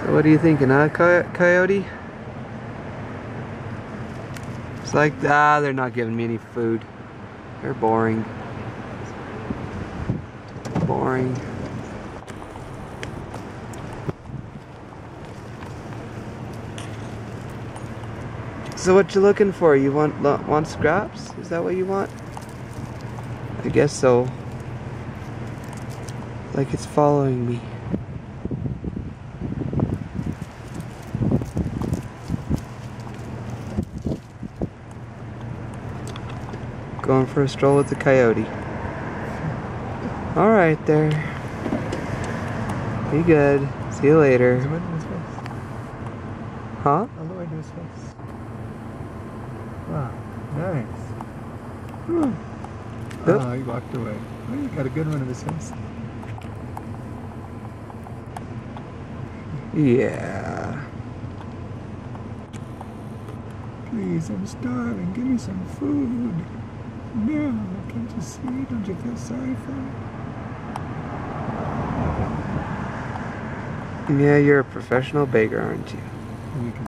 So what are you thinking, huh, Coyote? It's like, they're not giving me any food. They're boring. Boring. So what you looking for? You want scraps? Is that what you want? I guess so. Like it's following me. Going for a stroll with the coyote. Alright there. Be good. See you later. Zoom in his face. Huh? All the way to his face. Wow, nice. Oh, he walked away. Oh, you got a good one of his face. Yeah. Please, I'm starving. Give me some food. No, can't you see? Don't you feel sorry for me? Yeah, you're a professional beggar, aren't you? You can